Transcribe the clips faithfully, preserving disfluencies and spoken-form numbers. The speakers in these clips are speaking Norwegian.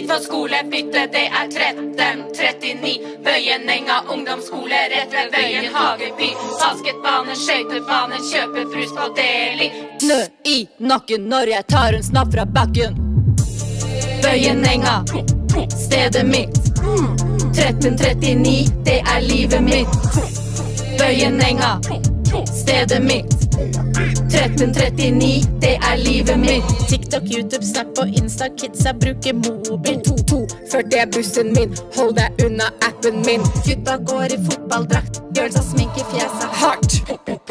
for skolebytte, det er tretten trettini. Vøyenenga ungdomsskole rett ved Vøyen Hageby. Basketbane, skøytebane, kjøper brus på Deli. Snø i nakken når jeg tar en snapp fra bakken. Vøyenenga, stedet mitt. tretten trettini, det er livet mitt. Vøyenenga, stedet mitt. tretten trettini, det er livet mitt. TikTok, YouTube, Snap og Insta, kidsa bruker mobil. To, to, før det er bussen min, hold deg unna appen min. Gutta går i fotballdrakt, girlsa sminker fjeset hardt.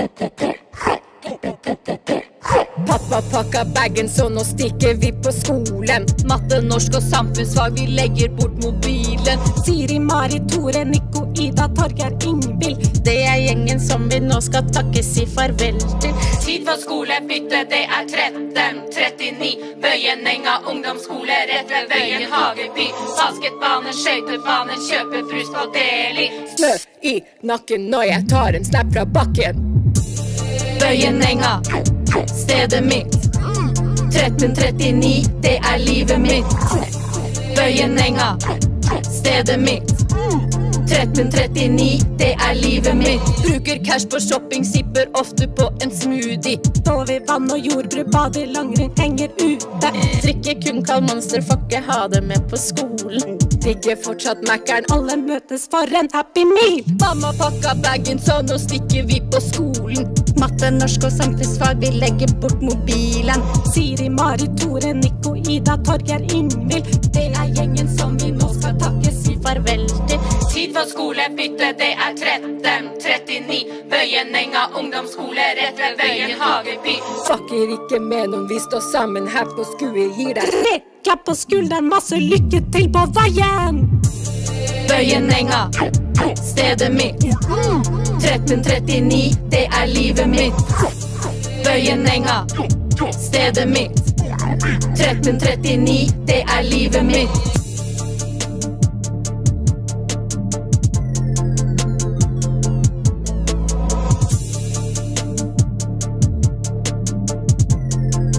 Pappa pakka bagen, så nå stikker vi på skolen. Matte, norsk og samfunnsfag, vi legger bort mobilen. Siri, Mari, Tore, Nico, Ida, Torger, Ingvild. Det er gjengen som vi nå skal takke si farvel til. Tid for skolebytte, det er tretten trettini. Vøyenenga ungdomsskole rett ved Vøyen Hageby. Basketbane, skøytebane, kjøper brus på Deli. Snø i nakken når jeg tar en snap fra bakken. Vøyenenga, stedet mitt. tretten trettini, det er livet mitt. Vøyenenga, stedet mitt. tretten trettini, det er livet mitt. Bruker cash på shopping, sipper ofte på en smoothie. Over vann og jordbruk, bader, langrenn, henger ute. Drikker kun kald monster, får ikke ha det med på skolen. Digger fortsatt Mac-eren, alle møtes for en happy meal. Mamma pakka bagen, så nå stikker vi på skolen. Matte, norsk og samfunnsfag, vi legger bort mobilen. Siri, Mari, Tore, Nico, Ida, Torger, Ingvild. Det er gjengen som vi nå skal takke si farvel til. Tid for skolebytte, det er tretten trettini. Vøyenenga ungdomsskole rett ved Vøyen Hageby. Fucker ikke med noen, vi står sammen her på skue. Gir deg tre klapp på skulderen, masse lykke til på veien. Vøyenenga, stedet mitt. tretten trettini, det er livet mitt. Vøyenenga, stedet mitt. tretten trettini, det er livet mitt.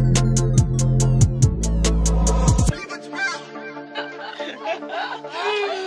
Hey!